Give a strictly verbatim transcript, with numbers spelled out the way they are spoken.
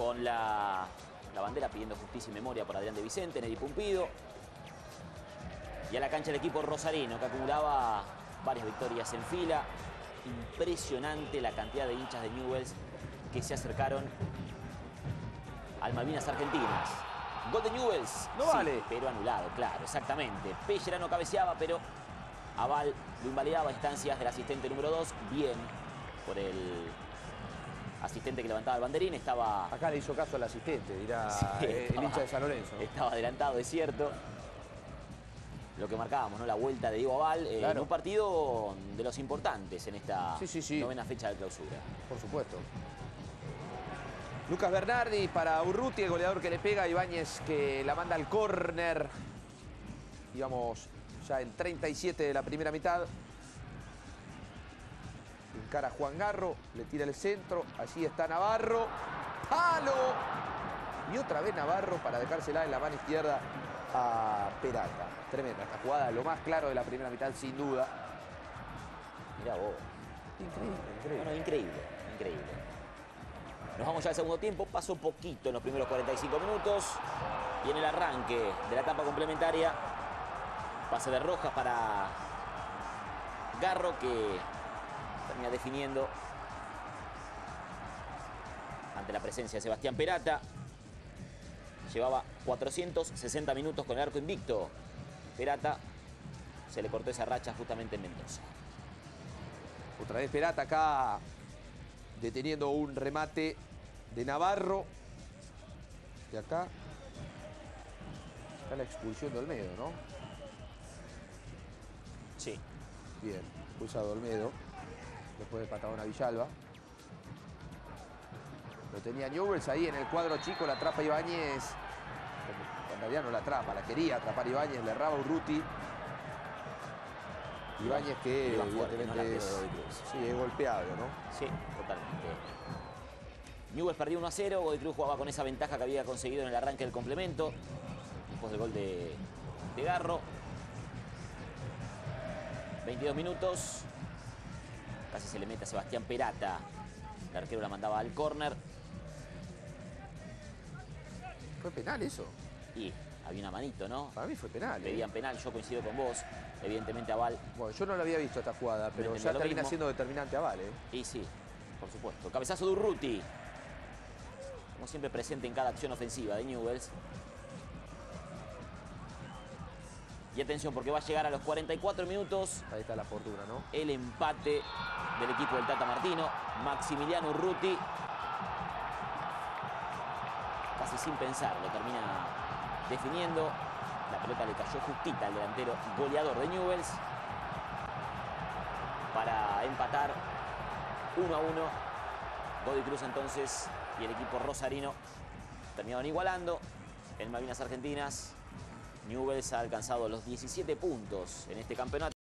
con la, la bandera pidiendo justicia y memoria por Adrián de Vicente, Neri Pumpido. Y a la cancha el equipo rosarino, que acumulaba varias victorias en fila. Impresionante la cantidad de hinchas de Newell's que se acercaron al Malvinas Argentinas. Gol de Newell's. No sí, vale. pero anulado, claro, exactamente. Pellerano cabeceaba, pero Aval lo invalidaba a instancias del asistente número dos. Bien por el asistente que levantaba el banderín. Estaba... Acá le hizo caso al asistente, dirá Sí, eh, el estaba- hincha de San Lorenzo, ¿no? Estaba adelantado, es cierto. Lo que marcábamos, ¿no? La vuelta de Diego Aval eh, Claro. en un partido de los importantes en esta Sí, sí, sí. novena fecha de clausura. Por supuesto. Lucas Bernardi para Urruti, el goleador que le pega. Ibáñez que la manda al córner. Íbamos ya en treinta y siete de la primera mitad. Encara a Juan Garro, le tira el centro. Allí está Navarro. ¡Palo! Y otra vez Navarro para dejársela en la mano izquierda a Peralta. Tremenda esta jugada, lo más claro de la primera mitad, sin duda. Mirá vos. Increíble, increíble. Bueno, increíble, increíble. Nos vamos ya al segundo tiempo. Pasó poquito en los primeros cuarenta y cinco minutos. Y en el arranque de la etapa complementaria, pase de Rojas para Garro, que termina definiendo ante la presencia de Sebastián Perata. Llevaba cuatrocientos sesenta minutos con el arco invicto. Perata se le cortó esa racha justamente en Mendoza. Otra vez Perata acá deteniendo un remate de Navarro. Y acá está la expulsión de Olmedo, ¿no? Sí. Bien, expulsado Olmedo. Después de patadón a Villalba. Lo tenía Newell's ahí en el cuadro chico, la atrapa Ibáñez. En realidad no la atrapa, la quería atrapar Ibáñez, le erraba Urruti. Ibáñez que Iba fuerte, ¿no? La evidentemente es, pierna de Godoy Cruz. sí, es golpeado, ¿no? Sí, totalmente. Newell's perdió uno a cero. Godoy Cruz jugaba con esa ventaja que había conseguido en el arranque del complemento, después del gol de, de Garro. veintidós minutos. Casi se le mete a Sebastián Perata. El arquero la mandaba al córner. ¿Fue penal eso? Y había una manito, ¿no? Para mí fue penal. ¿eh? Pedían penal, yo coincido con vos. Evidentemente Aval. Bueno, yo no lo había visto esta jugada, pero entendía ya lo termina mismo. siendo determinante a Vale. Y sí, por supuesto. Cabezazo de Urruti. Como siempre presente en cada acción ofensiva de Newell's. Y atención, porque va a llegar a los cuarenta y cuatro minutos Ahí está la fortuna, ¿no? el empate del equipo del Tata Martino. Maximiliano Urruti, casi sin pensar, lo termina definiendo. La pelota le cayó justita al delantero goleador de Newell's para empatar uno a uno. Godoy Cruz entonces y el equipo rosarino terminaron igualando. En Malvinas Argentinas, Newell's ha alcanzado los diecisiete puntos en este campeonato.